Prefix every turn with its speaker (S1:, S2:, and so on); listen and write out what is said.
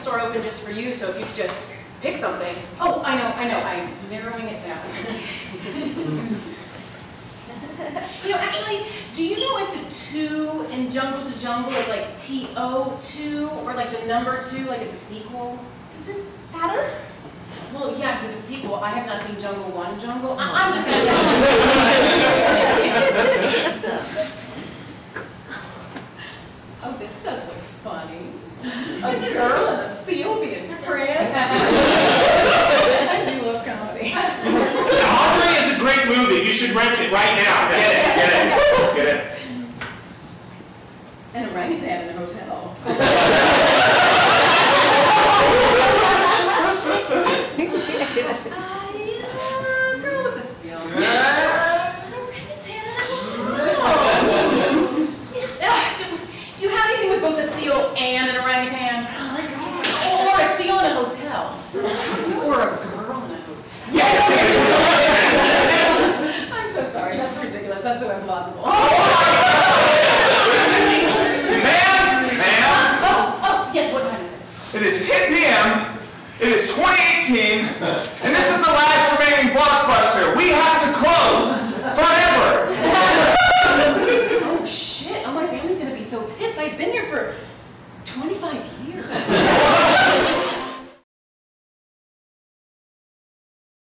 S1: store open just for you, so if you could just pick something.
S2: Oh, I know. I'm narrowing it down. You know, actually, do you know if the 2 in Jungle to Jungle is like TO2 or like the number 2, like it's a sequel? Does it matter? Well, yeah, because it's a sequel. I have not seen Jungle 1 Jungle. I'm just gonna Oh, this does look funny. A girl and a seal being friends. I do love comedy.
S3: Andre is a great movie. You should rent it right now. Get it.
S2: An orangutan in a hotel. Girl with a seal. An orangutan in a hotel. Do you have anything with both a seal and an orangutan? Or a seal in a hotel? Or a girl in a hotel? I'm so sorry. That's ridiculous. That's so implausible.
S3: Ma'am?
S2: Oh, yes, what time is it?
S3: It is 10 p.m. It is 2018, and this is the last remaining Blockbuster. We have to close forever.
S2: Oh, shit. Oh, my family's going to be so pissed. I've been here for 25 years.